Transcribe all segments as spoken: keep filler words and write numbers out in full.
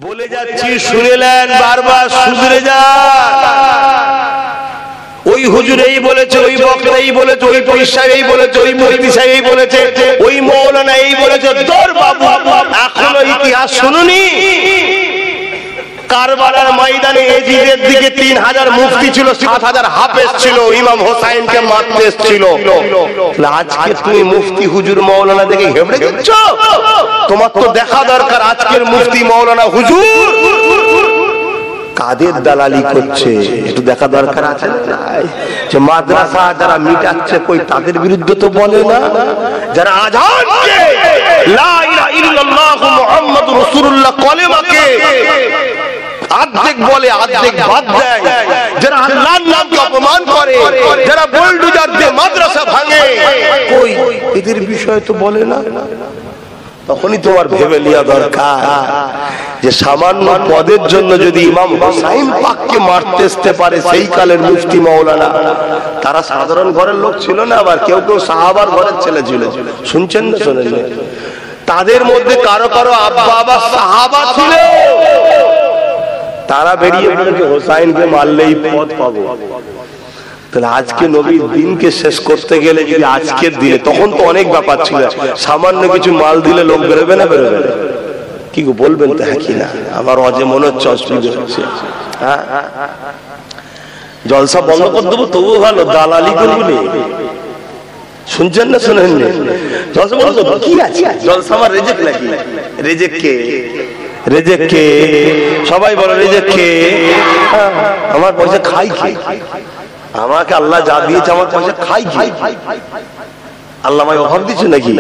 বলে যাচ্ছি শুনেলেন, বারবার শুধরে যান। ওই হুজুর এই বলেছে, ওই বক্তা এই বলেছে, ওই পয়সা এই বলেছে, ওই মুফতি সাহেব এই বলেছে, ওই মৌলানা এই বলেছে। তোর বাবু এখনো ইতিহাস শুনুনি? কারবালার ময়দানে এজিদের দিকে তিন হাজার মুফতি ছিল, সাত হাজার হাফেজ ছিল, ইমাম হোসাইনকে মারতে এসেছিল। আজকে তুমি মুফতি হুজুর মৌলানা দেখে ঘেবড়ে যাচ্ছ? তোমার তো দেখা দরকার আজকের মুফতি মৌলানা হুজুর কাদের দালালি করছে, একটু দেখা দরকার আছে। যে মাদ্রাসা যারা মিটাচ্ছে কই তাদের বিরুদ্ধে তো বলে না। যারা আযানকে লা ইলাহা ইল্লাল্লাহ মুহাম্মাদুর রাসূলুল্লাহ কলেমাকে আর্ধেক বলে আর্ধেক বাদ দেয়, যারা আল্লাহর নামকে অপমান করে, যারা বুলডোজার দিয়ে মাদ্রাসা ভাঙে, কই এদের বিষয় তো বলে না। তখনই তোমার ভেবে নেওয়া দরকার যে সামান্য পদের জন্য যদি ইমাম হুসাইন পাককে মারতে আসতে পারে সেই কালের মুফতি মাওলানা, তারা সাধারণ ঘরের লোক ছিল না, আবার কেউ কেউ সাহাবার ঘরের ছেলে ছিল। শুনছেন না শোনেন? তাদের মধ্যে কারো কারো আব্বা আবার সাহাবা ছিল। তারা বেরিয়ে পড়েছে হোসাইনকে মারলেই পদ পাবো। তাহলে আজকে নবীর দিনকে শেষ করতে গেলে যদি আজকের দিনে, তখন তো অনেক ব্যাপার ছিল, সামান্য কিছু মাল দিলে লোক বেরোবে না বেরোবে না? কি বলবেন তো? হ্যাঁ কি না? আমার অজে মনে হচ্ছে অসুবিধা হচ্ছে। হ্যাঁ জলসা বন্ধ করে দেবো তবুও ভালো, দালালি করবি। শুনছেন না শোনেন? জলসা বন্ধ করবো কি আছে? জলসা আমার রেজেক নাকি? রেজেক কে? রেজেক কে? সবাই বলো রেজেক কে? আমার পয়সা খাই খাই, আমাকে আল্লাহ যা দিয়েছে আমার পয়সা খাই খাই। আল্লাহ আমায় অভাব দিচ্ছে নাকি?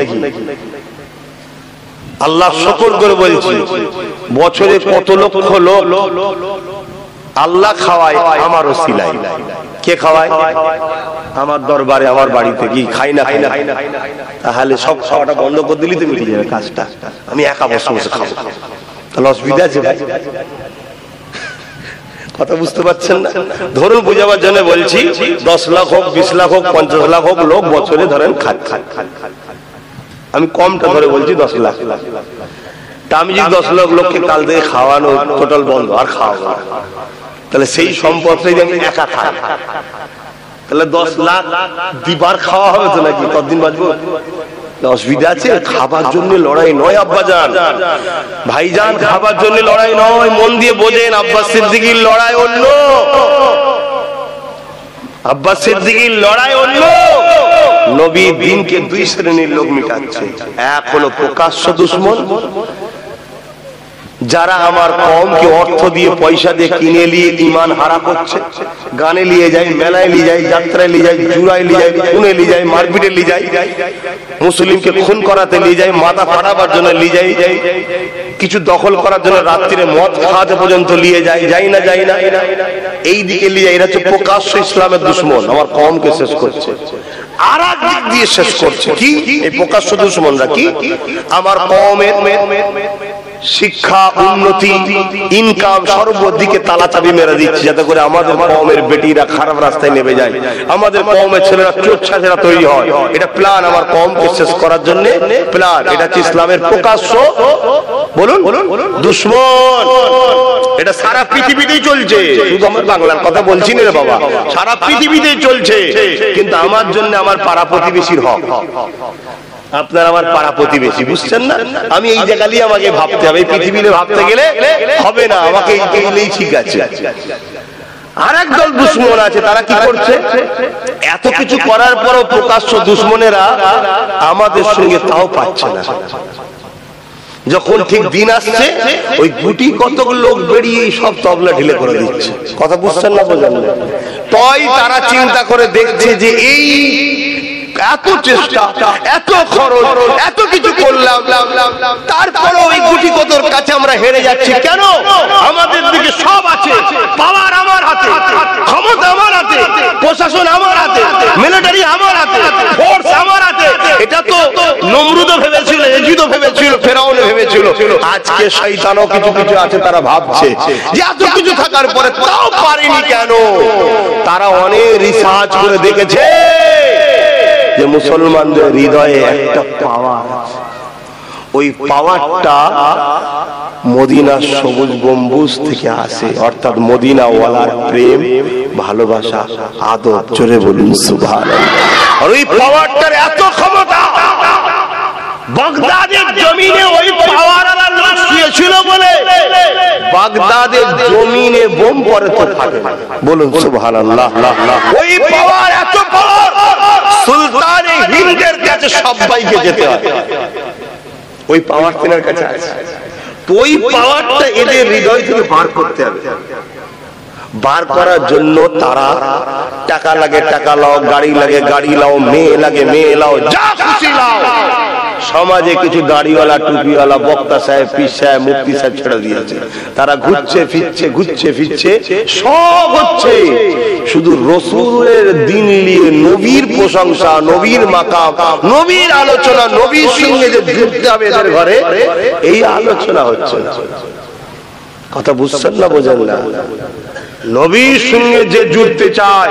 আল্লাহ সকল করে বলছি, বছরে কত লক্ষ লোক আল্লাহ খাওয়ায় আমার ওসিলায়। কে খাওয়ায়? আমার দরবারে, আমার বাড়িতে। কি খাই না খাই না? তাহলে সব খাওয়াটা বন্ধ করে দিলি তুমি মিটে যাবে কাজটা। আমি একা বসে বসে খাবো, তাহলে অসুবিধা আছে ভাই? কথা বুঝতে পারছেন না? ধরুন বুঝাবার জন্য বলছি, দশ লাখ হোক, বিশ লাখ হোক, পঞ্চাশ লাখ হোক লোক বছরে ধরেন খান খান খান খান আমি কমটা ধরে বলছি দশ লাখ। তা আমি যদি দশ লাখ লোককে কাল থেকে খাওয়ানো টোটাল বন্ধ, আর খাওয়াবো না, তাহলে সেই সম্পদটাই আমি একা খাই। তাহলে দশ লাখ দিবার খাওয়া হবে তো নাকি? কতদিন বাঁচবো? অসুবিধা আছে? খাবার জন্য লড়াই নয় আব্বাজান, ভাইজান, খাবার জন্য লড়াই নয়। মন দিয়ে বোঝেন, আব্বাস সিদ্দিকীর লড়াই অন্য, আব্বাস সিদ্দিকীর লড়াই অন্য। নবীর দিনকে দুই শ্রেণীর লোক মিটাচ্ছে। এক হলো প্রকাশ্য দুশমন, যারা আমার কওমকে অর্থ দিয়ে পয়সা দিয়ে কিনে নিয়ে ঈমান হারা করছে। গানে নিয়ে যায়, মেলায় নিয়ে যায়, যাত্রায় নিয়ে যায়, জুড়ায় নিয়ে যায়, খুনে নিয়ে যায়, মারপিটে নিয়ে যায়, মুসলিমকে খুন করাতে নিয়ে যায়, মাথা ফাটাবার জন্য নিয়ে যায়, কিছু দখল করার জন্য রাত্রিরে মদ খাওয়াতে পর্যন্ত নিয়ে যায়, যাই না যাই না এই দিকে নিয়ে যায়। এরা হচ্ছে প্রকাশ্য ইসলামের দুশমন, আমার কওমকে শেষ করছে। আর এক দিক দিয়ে শেষ করছে কি? এই প্রকাশ্য দুশমনরা কি? আমার কওমের শিক্ষা, উন্নতি, ইনকাম সর্বদিকে তালা চাবি মেরে দিচ্ছে, যাতে করে আমাদের কওমের বেটিরা খারাপ রাস্তায় নেমে যায়, আমাদের কওমের ছেলেরা চোর ছাঁচেরা তৈরি হয়। এটা প্ল্যান আমার কওমকে শেষ করার জন্য প্ল্যান। এটা হচ্ছে ইসলামের প্রকাশ্য বলুন দুশমন। এটা সারা পৃথিবীতেই চলছে, শুধু আমার বাংলার কথা বলছি না রে বাবা, সারা পৃথিবীতেই চলছে। কিন্তু আমার জন্য আমার পাড়া প্রতিবেশীর হক, আপনার আমার পাড়া প্রতিবেশী, বুঝছেন না? আমি এই জায়গায় আমাকে ভাবতে হবে, পৃথিবীতে ভাবতে গেলে হবে না, আমাকে এইলেই ঠিক আছে। আর একদল দুশমন আছে, তারা কি করছে? এত কিছু করার পরও প্রকাশ্য দুশমনেরা আমাদের সঙ্গে তাও পাচ্ছে না। যখন ঠিক দিন আসছে, ওই গুটি কতক লোক বেরিয়ে সব তবলা ঢিলে করে দিচ্ছে। কথা বুঝছেন না? বোঝেন না? তাই তারা চিন্তা করে দেখছে যে এই এত চেষ্টা, এত খরচ, এত কিছু করলাম, তারপরে ওই গুটি কতর কাছে আমরা হেরে যাচ্ছি কেন? আমাদের দিকে সব আছে, পাওয়ার আমার হাতে, ক্ষমতা আমার হাতে, প্রশাসন আমার হাতে, মিলিটারি আমার হাতে, ফোর্স আমার হাতে। এটা তো নমরুদও ভেবেছিল, এজিদও ভেবেছিল, ফেরাউনও ভেবেছিল। আজকে শয়তানও কিছু কিছু আছে, তারা ভাবছে যে এত কিছু থাকার পরে তাও পারেনি কেন? তারা অনেক রিসার্চ করে দেখেছে যে মুসলমানদের হৃদয়ে একটা পাওয়ার, ওই পাওয়ারটা মদিনার সবুজ গম্বুজ থেকে আসে, অর্থাৎ মদিনা ওয়ালার প্রেম ভালোবাসা আদব। জোরে বলুন সুবহানাল্লাহ। আর ওই পাওয়ারটার এত ক্ষমতা, বাগদাদের জমিনে ওই পাওয়ারওয়ালা লোক শুয়েছিল বলে বাগদাদের জমিনে বোম পড়ে তো ফাটে। বলুন সুবহানাল্লাহ। ওই পাওয়ার এত পাওয়ার, সুলতানে হিন্দের কাছে সবাইকে যেতে হয়। ওই পাওয়ার তেনার কাছে আছে। তো ওই পাওয়ারটা এদের হৃদয় থেকে বার করতে হবে। বার করার জন্য তারা টাকা লাগে টাকা লাও, গাড়ি লাগে গাড়ি লাও, মেয়ে লাগে মেয়ে লাও, যা খুশি লাও। সমাজে কিছু দাড়িওয়ালা টুপিওয়ালা বক্তা সাহেব, পীর সাহেব, মুফতি সাহেব ছেড়ে দিয়েছে। তারা ঘুরছে ফিরছে ঘুরছে ফিরছে সব হচ্ছে, শুধু রসুলের দিন নিয়ে নবীর প্রশংসা, নবীর মাকাম, নবীর আলোচনা, নবীর সঙ্গে যে যুক্ত হবে এদের ঘরে, এই আলোচনা হচ্ছে না। কথা বুঝছেন না? বোঝেন না? নবীর সঙ্গে যে জুড়তে চায়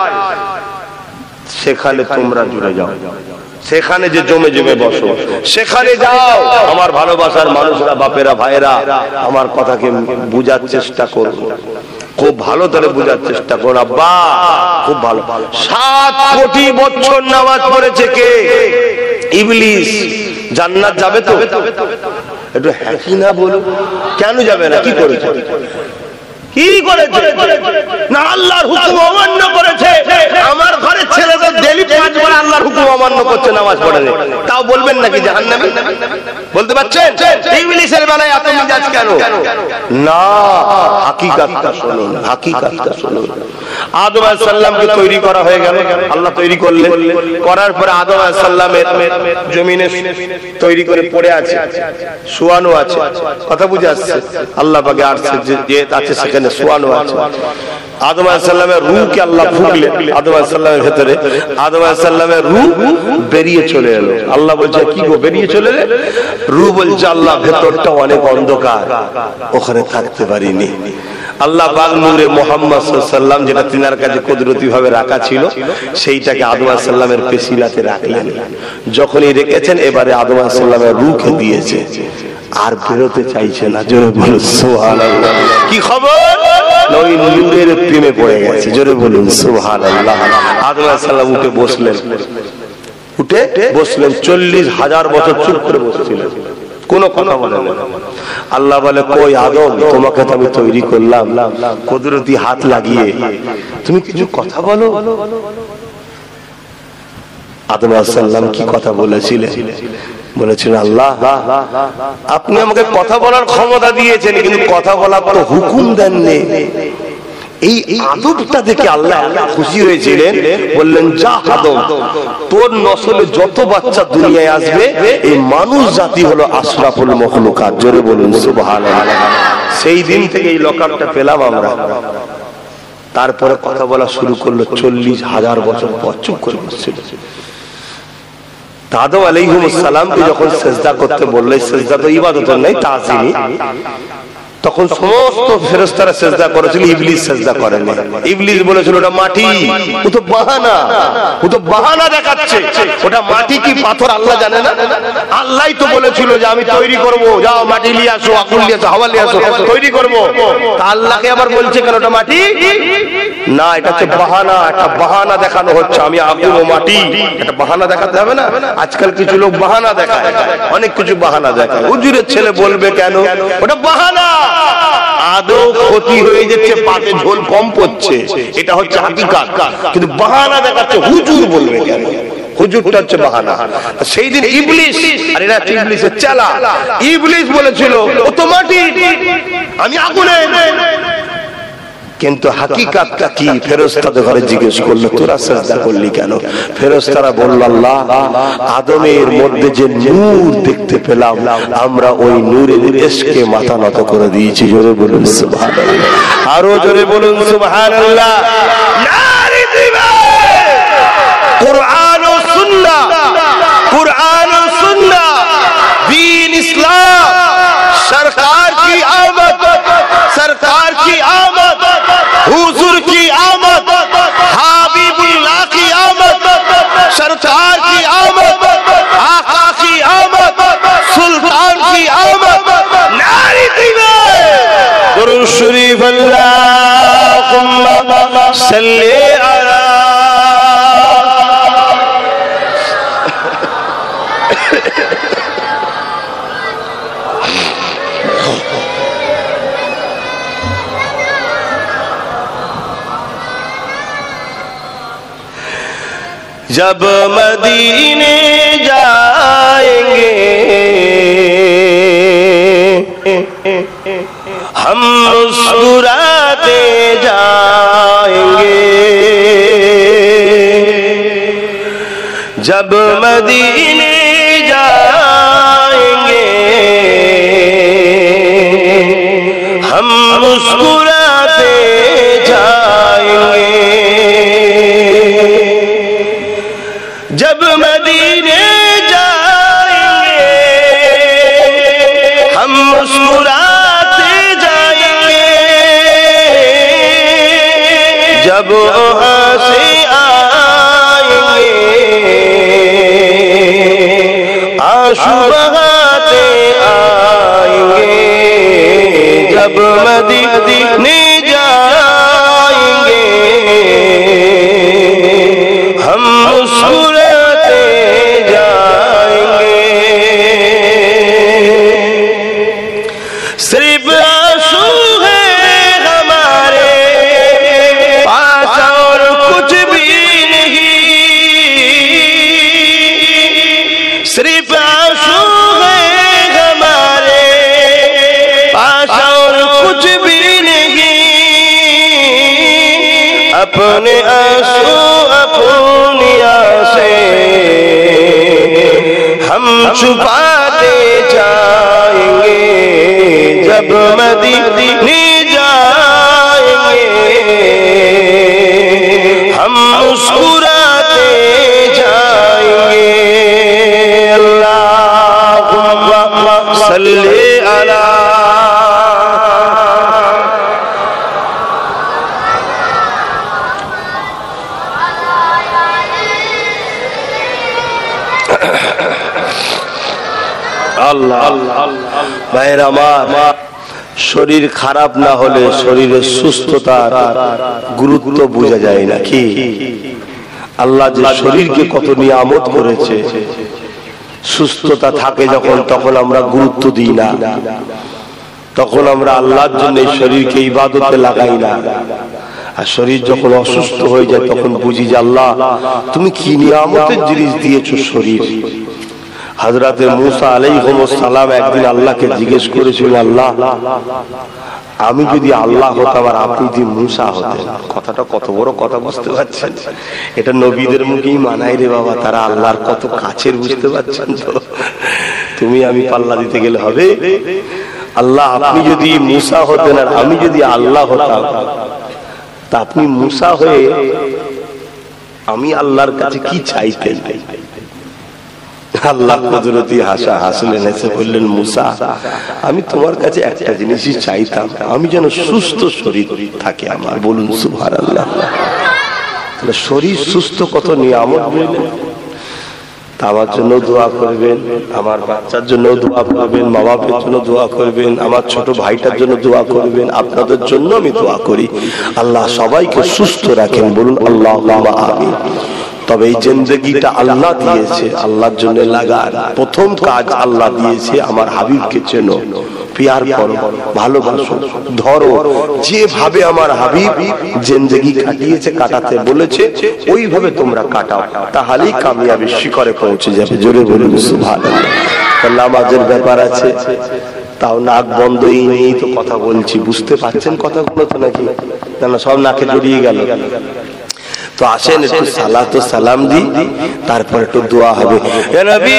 সেখানে তোমরা জুড়ে যাও, সেখানে যে জমে জমে বসো, সেখানে যাও। আমার ভালোবাসার মানুষরা, বাপেরা, ভাইয়েরা, আমার কথাকে বুঝার চেষ্টা করো, খুব ভালো করে বুঝার চেষ্টা করো। আব্বা খুব ভালো। সাত কোটি বছর নামাজ পড়েছে কে? ইবলিস। জান্নাত যাবে তো? একটু হ্যাঁ কি না বলো। কেন যাবে না? কি করেছে? কি করেছে? না আল্লাহর হুকুম অমান্য করেছে। আমার ঘরের ছেলেদের ডেইলি পাঁচবার আল্লাহর হুকুম অমান্য করছে, নামাজ পড়ে না। তাও বলবেন নাকি জাহান্নামী? বলতে পারছেন? ইবলিসের বেলায় এত মিজাজ কেন? না, হাকিকাতটা শুনুন, হাকিকাতটা শুনুন। আদম আলাইহিস সালামকে তৈরি করা হয়ে গেল, আল্লাহ তৈরি করলেন। করার পরে আদম আলাইহিস সালামের জমিনে তৈরি করে পড়ে আছে, শোয়ানো আছে। কথা বুঝে আসছে? আল্লাহ পাকে আরশে যে আছে সেখানে শোয়ানো আছে। আদম আলাইহিস সালামের রূহকে আল্লাহ ফুঁকলেন আদম আলাইহিস সালামের ভেতরে। আদম আলাইহিস সালামের রূহ বেরিয়ে চলে এলো। আল্লাহ বলছে কি গো বেরিয়ে চলে এলে? রূহ বলছে আল্লাহ ভেতরটা অনেক অন্ধকার, ওখানে থাকতে পারিনি। আল্লাহ পাক নূরে মুহাম্মদ সাল্লাল্লাহু আলাইহি ওয়াসাল্লাম, যেটা তিনার কাছে কুদরতি ভাবে রাখা ছিল, সেইটাকে আদম আলাইহিস সালামের পেশিলাতে রাখলেন। যখনই রেখেছেন এবারে আদম আলাইহিস সালামের রূহকে দিয়েছে, আর বেরোতে চাইছে না। জোরে বলুন সুবহানাল্লাহ। কি খবর? ওই নূরের প্রেমে পড়ে গেছে। জোরে বলুন সুবহানাল্লাহ। আদম আলাইহিস সালাম উঠে বসলেন, উঠে বসলেন। চল্লিশ হাজার বছর চুপ করে বসছিলেন, কোনো কথা বলেন না। আল্লাহ বলে কই আদম, তোমাকে তো আমি তৈরি করলাম কুদরতি হাত লাগিয়ে, তুমি কিছু কথা বলো। আদম আলাইহিস সালাম কি কথা বলেছিলেন? বলেছিলেন আল্লাহ আপনি আমাকে কথা বলার ক্ষমতা দিয়েছেন, কিন্তু কথা বলার তো হুকুম দেননি। এই আদবটা দেখে আল্লাহ খুশি হয়েছিলেন, বললেন যা আদম, তোর নসলে যত বাচ্চা দুনিয়ায় আসবে এই মানুষ জাতি হলো আশরাফুল মাখলুকাত। জোরে বলুন সুবহানাল্লাহ। সেই দিন থেকে এই লকাপটা পেলাম আমরা। তারপরে কথা বলা শুরু করলো চল্লিশ হাজার বছর পর। চুপ করে বসছিল। আদম আলাইহিস সালামকে যখন সিজদা করতে বললেন, সিজদা তো ইবাদত নয়, তাজিমি, তখন সমস্ত ফেরেশতারা সিজদা করেছিল, ইবলিস সিজদা করেনি। ইবলিস বলেছিল ওটা মাটি, ও তো বাহানা, ও তো বাহানা দেখাচ্ছে। ওটা মাটি কি পাথর আল্লাহ জানে না? আল্লাহই তো বলেছিল যে আমি তৈরি করব, যাও মাটি নিয়ে আসো, আগুন নিয়ে আসো, হাওয়া নিয়ে আসো, তৈরি করব। তা আল্লাহকে আবার বলছে কেন ওটা মাটি? না, এটা হচ্ছে বাহানা, একটা বাহানা দেখানো হচ্ছে। আমি আগুন ও মাটি, এটা বাহানা দেখাতে হবে না? আজকাল কিছু লোক বাহানা দেখায়, অনেক কিছু বাহানা দেখায়। হুজুরের ছেলে বলবে কেন? ওটা বাহানা। আদৌ ক্ষতি হয়ে যাচ্ছে, পাতে ঝোল কম পড়ছে, এটা হচ্ছে হাকিকাত। কিন্তু বাহানা দেখাচ্ছে, হুজুর বলবে কেন? হুজুরটা হচ্ছে বাহানা। সেই দিন ইবলিস, আর এরা ইবলিসের চেলা, ইবলিস বলেছিল ও তো মাটি, আমি আগুনে। কিন্তু হাকিকাতটা কি? ফেরেশতাদের ঘরে জিজ্ঞেস করলো তোরা সিজদা করলি কেন? ফেরেশতারা বলল আল্লাহ আদমের মধ্যে যে নূর দেখতে পেলাম, আমরা ওই নূরের ইশকে মাথা নত করে দিয়েছি। জোরে বলুন সুবহানাল্লাহ। আরো জোরে বলুন সুবহানাল্লাহ। নারে দিবা কুরআন ও সুন্নাহ, কুরআন ও সুন্নাহ, দ্বীন ইসলাম, সরকার की आमद, सरकार की आमद, हुजूर की आमद, हबीबुल्लाह की आमद, सरकार की आमद, आका की आमद, सुल्तान की आमद। नारे सल्ले अला जब मदीने जाएंगे हम मुस्कुराते जाएंगे, जब मदीने जाएंगे हम मुस्कुराते जाएंगे, जब मदीने जाएंगे हम मुस्कुराते जाएंगे, जब वहाँ से आएंगे आंसू बहाते आएंगे, जब मदीने जाएंगे हम मुस्कुराते जाएंगे, सिर्फ आंसू है हमारे पास और कुछ भी नहीं, सिर्फ आंसू है हमारे पास और कुछ भी नहीं, अपने आंसू अपनी आसे हम छुपाते जाएंगे, जब मदीने जाएंगे हम मुस्कुराते जाएंगे। अल्लाहुम्मा सल्ली अला ভাইয়ের আমার, শরীর খারাপ না হলে শরীরের সুস্থতার গুরুত্ব বোঝা যায় না কি? আল্লাহ যে শরীরকে কত নিয়ামত করেছে, সুস্থতা থাকে যখন তখন আমরা গুরুত্ব দিই না, তখন আমরা আল্লাহর জন্য শরীরকে ইবাদতে লাগাই না, আর শরীর যখন অসুস্থ হয়ে যায় তখন বুঝি যে আল্লাহ তুমি কি নিয়ামতের জিনিস দিয়েছো শরীর। হযরতে মুসা আলাইহিস সালাম একদিন আল্লাহকে জিজ্ঞেস করেছিলেন, আল্লাহ আমি যদি আল্লাহ হতাম আর আপনি যদি মুসা হতেন। কথাটা কত বড় কথা বুঝতে পারছেন? এটা নবীদের মুখেই মানায় রে বাবা, তারা আল্লাহর কত কাছের, বুঝতে পারছেন তো? তুমি আমি পাল্লা দিতে গেলে হবে? আল্লাহ আপনি যদি মুসা হতেন আর আমি যদি আল্লাহ হতাম, তা আপনি মুসা হয়ে আমি আল্লাহর কাছে কি চাইতেন? আল্লাহ কুদরতি হাসা হাসলেন, এসে বললেন, মুসা আমি তোমার কাছে একটা জিনিসই চাইতাম, আমি যেন সুস্থ শরীর থাকে আমার। বলুন সুবহানাল্লাহ। তাহলে শরীর সুস্থ কত নিয়ামত বললেন। আমার জন্য দোয়া করবেন, আমার বাচ্চার জন্য দোয়া করবেন, মা বাপের জন্য দোয়া করবেন, আমার ছোট ভাইটার জন্য দোয়া করবেন, আপনাদের জন্য আমি দোয়া করি আল্লাহ সবাইকে সুস্থ রাখেন। বলুন আল্লাহুম্মা আমিন। তবে এই জিন্দেগিটা আল্লাহ দিয়েছে, আল্লাহর জন্য লাগার প্রথম কাজ আল্লাহ দিয়েছে আমার হাবিবকে চেনো, প্যার করো, ভালোবাসো, ধরো। যেভাবে আমার হাবিব জিন্দেগি কাটিয়েছে, কাটাতে বলেছে, ওইভাবে তোমরা কাটাও, তাহলেই কামিয়াবির শিখরে পৌঁছে যাবে। জোরে বলুন সুবহানাল্লাহ। নামাজের ব্যাপার আছে, তাও নাক বন্ধই নেই তো কথা বলছি, বুঝতে পারছেন কথাগুলো তো নাকি? না সব নাকে জড়িয়ে গেল। তো আসেন একটু সালাত ও সালাম দি, তারপর একটু দোয়া হবে। হে নবী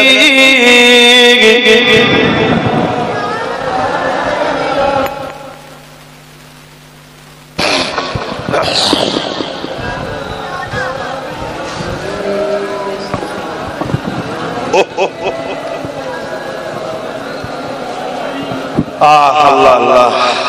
আল্লাহ আল্লাহ।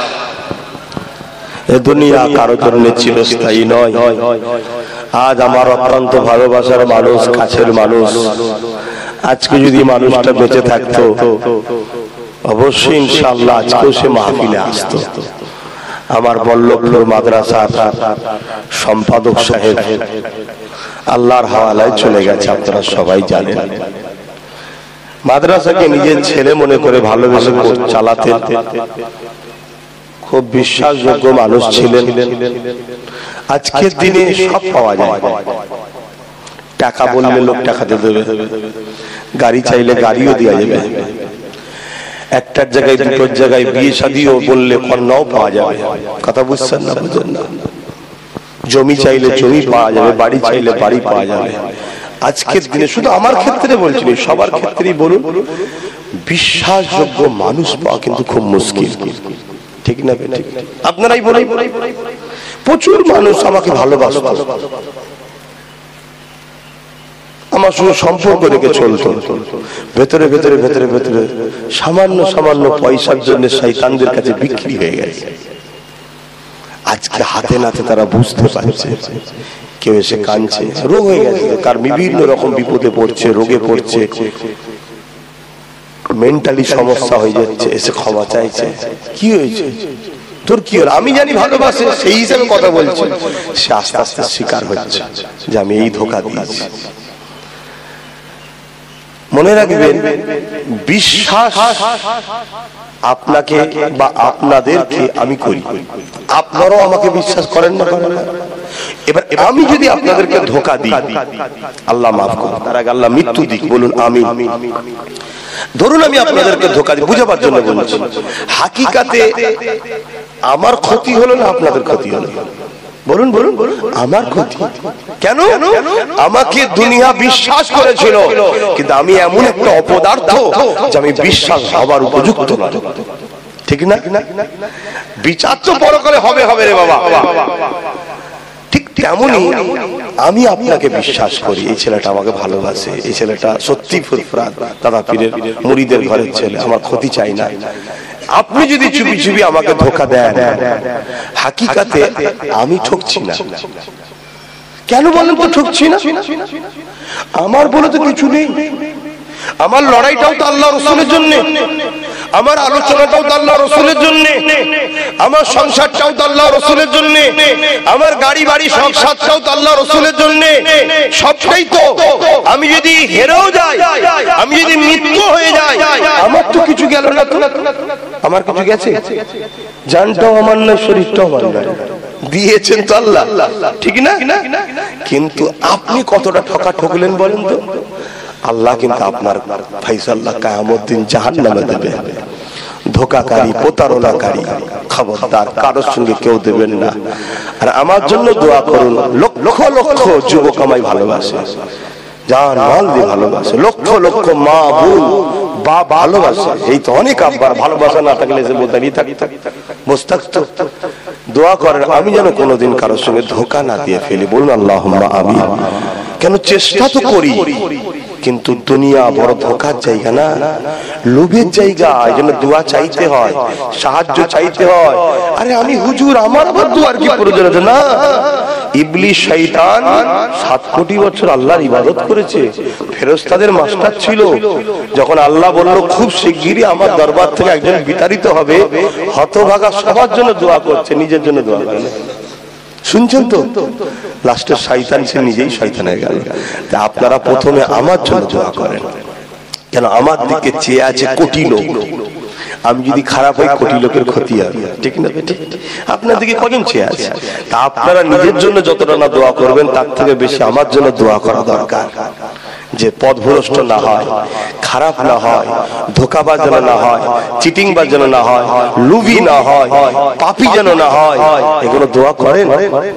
এ দুনিয়া কারো জন্য চিরস্থায়ী নয়। আজ আমার অত্যন্ত ভালোবাসার মানুষ, কাছের মানুষ, আজকে যদি মানুষটা বেঁচে থাকতো অবশ্যই ইনশাআল্লাহ আজকেও সে মাহফিলে আসতো। আমার বল্লভপুর মাদ্রাসার সম্পাদক সাহেব আল্লাহর হাওয়ালায় চলে গেছে, আপনারা সবাই জানেন। মাদ্রাসাকে নিজের ছেলে মনে করে ভালোবেসে চালাতেন, খুব বিশ্বাসযোগ্য মানুষ ছিলেন। আজকের দিনে সব পাওয়া যায়, টাকা বললে লোক টাকাতে দেবে, গাড়ি চাইলে গাড়িও দেওয়া যাবে, একটার জায়গায় দুটোর জায়গায় বিয়ে শাদিও বললে কন্যাও পাওয়া যাবে। কথা বুঝছেন না? বুঝেন না? জমি চাইলে জমি পাওয়া যাবে, বাড়ি চাইলে বাড়ি পাওয়া যাবে। আজকের দিনে শুধু আমার ক্ষেত্রে বলছি, সবার ক্ষেত্রেই বলুন, বিশ্বাসযোগ্য মানুষ পাওয়া কিন্তু খুব মুশকিল, ঠিক না? আপনারাই বলেন, প্রচুর মানুষ আমাকে ভালোবাসত, আমার সঙ্গে সম্পর্ক রেখে চলতো, ভেতরে ভেতরে ভেতরে ভেতরে সামান্য সামান্য পয়সার জন্য শয়তানদের কাছে বিক্রি হয়ে গেছে। আজকে হাতে নাতে তারা বুঝতে পারছে, কেউ এসে কাঁদছে, রোগ হয়ে গেছে, কার বিভিন্ন রকম বিপদে পড়ছে, রোগে পড়ছে, মেন্টালি সমস্যা হয়ে যাচ্ছে, এসে ক্ষমা চাইছে। কি হয়েছে তোর, কি হলো? আমি জানি ভালোবাসে, সেই হিসাবে কথা বলছে। সে আস্তে আস্তে শিকার হচ্ছে যে আমি এই ধোঁকা দিয়েছি। মনে রাখবেন, বিশ্বাস আপনাকে বা আপনাদেরকে আমি করি, আপনারাও আমাকে বিশ্বাস করেন না? এবার আমি যদি আপনাদেরকে ধোঁকা দিই, আল্লাহ মাফ করুন, তার আগে আল্লাহ মৃত্যু দিক, বলুন আমিন। ধরুন আমি আপনাদেরকে ধোঁকা দিই, বুঝাবার জন্য বলছি, হাকিকাতে আমার ক্ষতি হলো না আপনাদের ক্ষতি হলো? বলুন বলুন, আমার ক্ষতি কেন? আমাকে দুনিয়া বিশ্বাস করেছিল, কিন্তু আমি এমন একটা অপদার্থ যে আমি বিশ্বাস হবার উপযুক্ত না, ঠিক না? বিচার তো বড় করে হবে হবে রে বাবা। ঠিক তেমনই আমি আপনাকে বিশ্বাস করি, এই ছেলেটা আমাকে ভালোবাসে, এই ছেলেটা সত্যি ফুরফুরাত দাদা পীরের মুরিদের ঘরের ছেলে, আমার ক্ষতি চাই না। আপনি যদি চুপি চুপি আমাকে ধোঁকা দেন, হাকিকাতে আমি ঠকছি না। কেন বলেন তো ঠকছি না? আমার বলে তো কিছু নেই, আমার লড়াইটাও তো আল্লাহ রসুলের জন্য, আমার আলোচনাটাও তো আল্লাহ রসুলের জন্য, আমার সংসারটাও তো আল্লাহ রসুলের জন্য, আমার গাড়ি বাড়ি সংসারটাও তো আল্লাহ রসুলের জন্য, সবটাই তো। আমি যদি হেরেও যাই, আমি যদি মৃত্যু হয়ে যাই, আমার তো কিছু গেল না তো? আমার কিছু গেছে? জানটাও আমার না, শরীরটাও আমার না, দিয়েছেন তো আল্লাহ, ঠিক না? কিন্তু আপনি কতটা ঠকা ঠকলেন বলেন তো? আল্লাহ কিন্তু আপনার ফাইসাল্লাহ কিয়ামত দিন জাহান্নামে দেবে। ধোঁকাকারী, প্রতারণাকারী খবরদার কারোর সঙ্গে কেউ দেবেন না। আর আমার জন্য দোয়া করুন, লক্ষ লক্ষ যুবক আমায় ভালোবাসে, জান মাল দিয়ে ভালোবাসে, লক্ষ লক্ষ মা বোন বা ভালোবাসে। এই তো অনেক আব্বার ভালোবাসা না থাকলে যে দাঁড়িয়ে থাকি বসে থাকতো। দোয়া করেন আমি যেন কোনোদিন কারোর সঙ্গে ধোঁকা না দিয়ে ফেলি, বলুন আল্লাহুম্মা আমিন। কেন চেষ্টা তো করি, কিন্তু দুনিয়া বড় ধোঁকার জায়গা না, লোভের জায়গা। এই জন্য দোয়া চাইতে হয়, সাহায্য চাইতে হয়। আরে আমি হুজুর, আমার আবার দোয়ার কি প্রয়োজন আছে? না, ইবলিস শয়তান সাত কোটি বছর আল্লাহর ইবাদত করেছে, ফেরেশতাদের মাস্টার ছিল। যখন আল্লাহ বলল খুব শিগগিরই আমার দরবার থেকে একজন বিতাড়িত হবে, হতভাগা সবার জন্য দোয়া করছে, নিজের জন্য দোয়া করে না। শুনছেন তো? লাস্টের শয়তান সে নিজেই শয়তান হয়ে গেল। তা আপনারা প্রথমে আমার জন্য দোয়া করেন, কেন আমার দিকে চেয়ে আছে কোটি লোক। আমি যদি খারাপ হই, কোটি লোকের ক্ষতি হবে, ঠিক না? আপনার দিকে কজন চেয়ে আছে? তা আপনারা নিজের জন্য যতটা না দোয়া করবেন, তার থেকে বেশি আমার জন্য দোয়া করা দরকার, যে পথভ্রষ্ট না হয়, খারাপ না হয়, ধোঁকাবাজ যেন না হয়, চিটিংবাজ যেন না হয়, লুভি না হয়, পাপী যেন না হয়। এগুলো দোয়া করেন?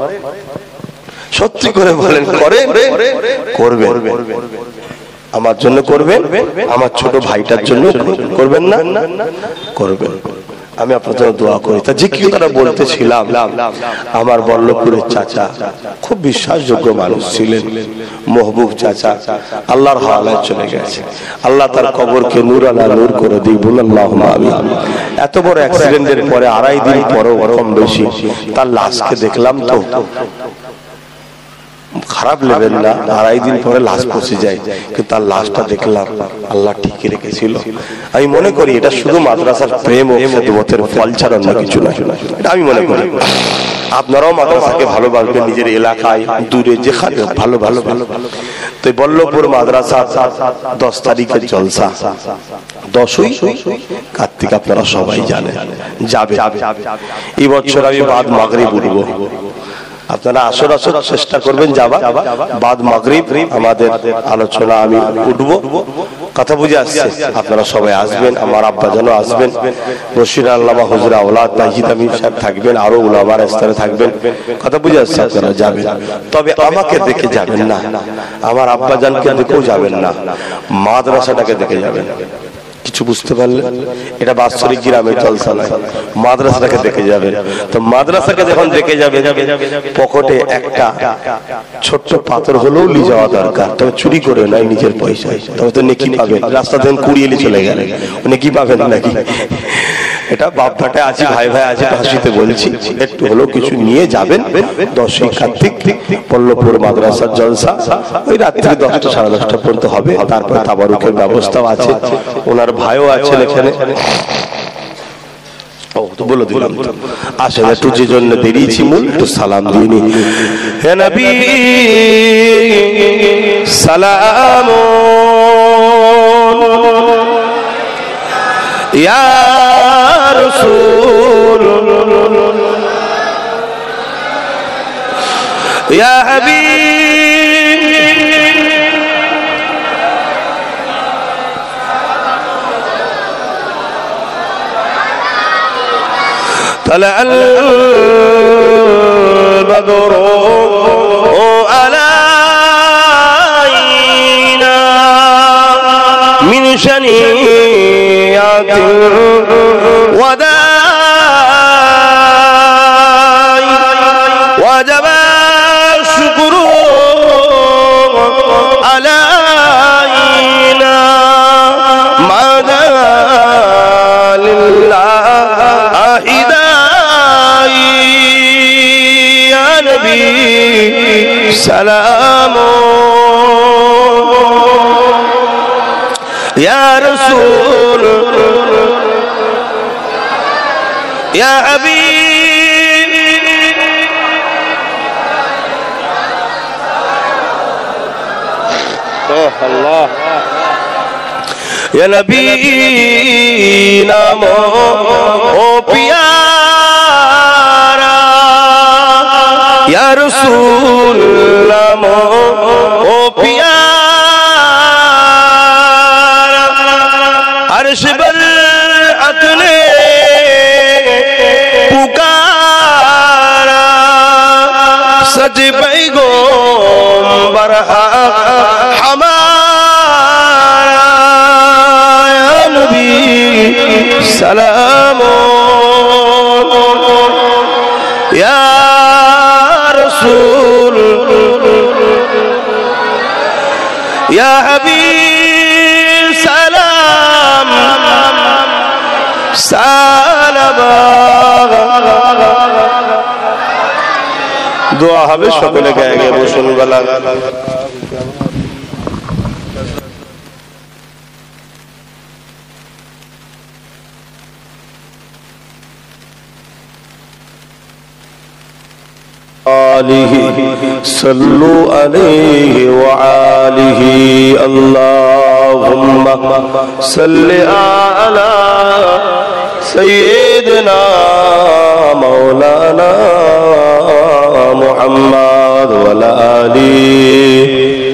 সত্যি করে বলেন, করেন? করবেন। আমার জন্য করবেন, আমার ছোট ভাইটার জন্য করবেন না? করবেন। আমি আপনার জন্য দোয়া করি। তা যে কি তারা বলতেছিলাম, আমার বল্লভপুরের চাচা খুব বিশ্বাসযোগ্য মানুষ ছিলেন, মহবুব চাচা আল্লাহর হাওয়ালায় চলে গেছে। আল্লাহ তার কবরকে নূর আলা নূর করে দিই, বলুন আল্লাহুম্মা আমিন। এত বড় অ্যাক্সিডেন্টের পরে আড়াই দিন পরেও কম বেশি তার লাশকে দেখলাম তো খারাপ নেবেন না, আড়াই দিন পরে লাশ পচে যায়, কিন্তু তার লাশটা দেখলাম আল্লাহ ঠিক রেখেছিল। আমি মনে করি এটা শুধু মাদ্রাসার প্রেম ও খেদমতের ফল ছাড়া অন্য কিছু নয়, এটা আমি মনে করি। আপনারাও মাদ্রাসাকে ভালোবাসবেন, নিজের এলাকায় দূরে যেখানে ভালো ভালো ভালো। তো বল্লভপুর মাদ্রাসা দশ তারিখের জলসা, দশই কার্তিক আপনারা সবাই জানেন, যাবে। এই বছর আমি বাদ মাগরিব উঠবো, আপনারা আসর আসর চেষ্টা করবেন যাবা। বাদ মাগরিব আমাদের আলোচনা আমি উঠবো, কথা বুঝে আসছে। আপনারা সবাই আসবেন, আমার আব্বা যেন আসবেন, বশির আল্লামা হুজুর আওলাদ তাহিদ আমির সাহেব থাকবেন, আরো উলামার স্তরে থাকবেন, কথা বুঝে আসছে। আপনারা যাবেন, তবে আমাকে দেখে যাবেন না, আমার আব্বা জানকে দেখেও যাবেন না, মাদ্রাসাটাকে দেখে যাবেন। কিছু বুঝতে পারলেন? এটা বাৎসরিক গ্রামের জলসা নয়, মাদ্রাসাটাকে দেখে যাবেন। তো মাদ্রাসাকে যখন দেখে যাবে, পকেটে একটা ছোট্ট পাথর হলেও নিয়ে যাওয়া দরকার, তবে চুরি করে নয়, নিজের পয়সায়, তবে তো নেকি পাবেন। রাস্তা থেকে কুড়িয়ে নিয়ে চলে গেলে নেকি পাবেন নাকি? এটা বাপ ভাটা আছে, ভাই ভাই আছে, হাসিতে বলছি, একটু হলেও কিছু নিয়ে যাবেন। দশই কার্তিক বল্লভপুর মাদ্রাসার জলসা ওই রাত্রি দশটা সাড়ে দশটা পর্যন্ত হবে। তারপর তাবারুকের ব্যবস্থাও আছে, ওনার ভাইও আছেন এখানে। ও তো বলে দিলাম, আসেন একটু, যে জন্য বেরিয়েছি মূল একটু সালাম দিয়ে নি। হে নবী সালাম ইয়া রাসূল ইয়া হাবিব طلع البدر علينا من شنيعة الوداع وجب الشكر علينا مدى لله سلام يا رسول يا حبيب الله يا نبي نامو او प्यारा या रसूल नामो ओ प्यारा अर्श बरअत ने पुकारा सज पैगंबर हमारा या नबी सलाम या रसूल या हबीब सलाम सलाम दुआ হবে সকলে গায়ে গায়ে বসুন গলা صلوا عليه وآله اللهم صل على سيدنا مولانا محمد وعلى آله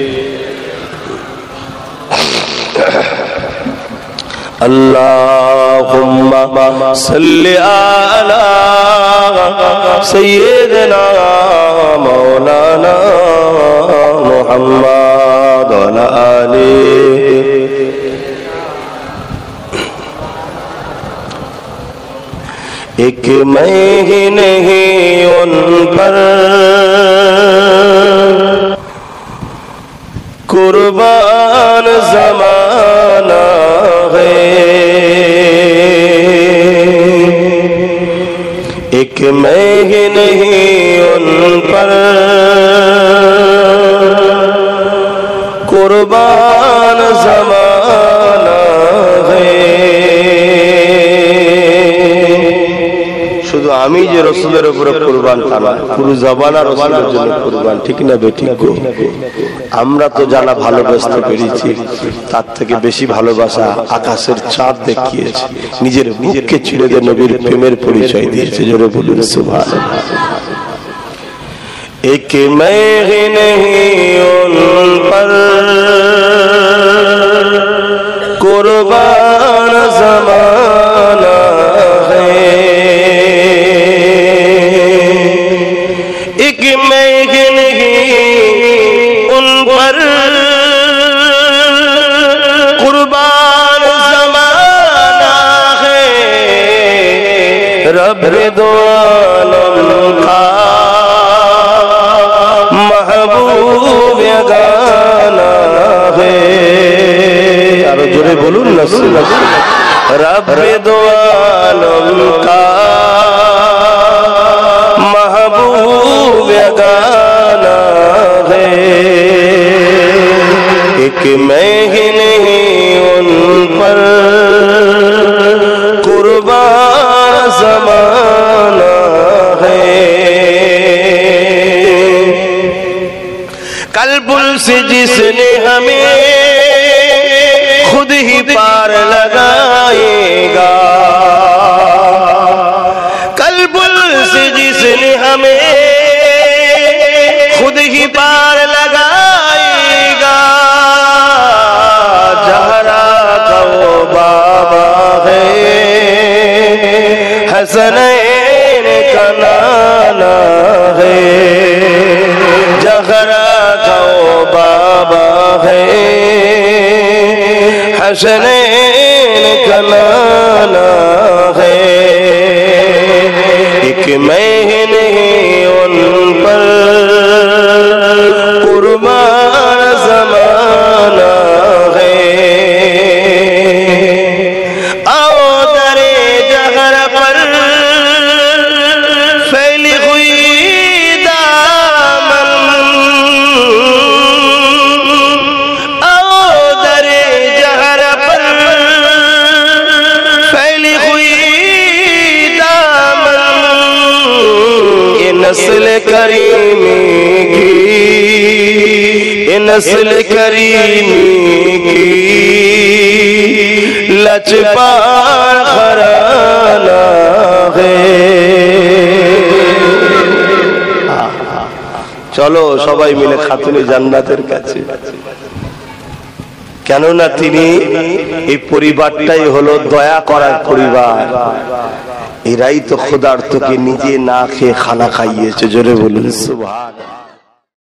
اللهم صل على سيدنا مولانا محمد وعلى آله ایک میں ہی نہیں ان پر قربان زمانہ ہے ایک میں ہی نہیں ان پر قربان زمانہ ہے শুধু আমি যে রাসূলের উপরে কুরবান তা না, পুরো জামানা রাসূলের জন্য কুরবান, ঠিক না বেঠিক গো? আমরা তো জানা ভালোবাসতে পেরেছি, তার থেকে বেশি ভালোবাসা আকাশের চাঁদ দেখিয়েছে, নিজের বুককে ছিঁড়ে দিয়ে নবীর প্রেমের পরিচয় দিয়েছে। জোরে বলুন সুবহানাল্লাহ। ایک میں ہی نہیں ان پر قربان زمانہ ہے، ایک میں ہی نہیں ان پر قربان زمانہ ہے، رب دو عالم کا محبوب یگانہ ہے، اور جوڑے بولون نسل رب دو عالم کا محبوب یگانہ ہے، ایک میں ہی نہیں ان پر قربان زمانہ ہے۔ کلبل سے جس نے ہمیں خود ہی پار لگائے گا، کلبل سے جس نے ہمیں خود ہی پار لگائے گا، زہرا کا وہ بابا ہے، حسنین کا نانا ہے، زہرا بابا ہے، حسنین کا نانا ہے، ایک میں ہی نہیں ان پر قربان زمانہ ہے، آؤ در جہر پر پھیلی ہوئی نسل کریمی کی، یہ نسل کریمی کی لچپار گھرانہ ہے۔ চলো সবাই মিলে খাতুনে জান্নাতের কাছে, কেননা তিনি এই পরিবারটাই হলো দয়া করার পরিবার, এরাই তো ক্ষুধার্তকে নিজে না খেয়ে খানা খাইয়েছে। জোরে বলুন সুবহানাল্লাহ।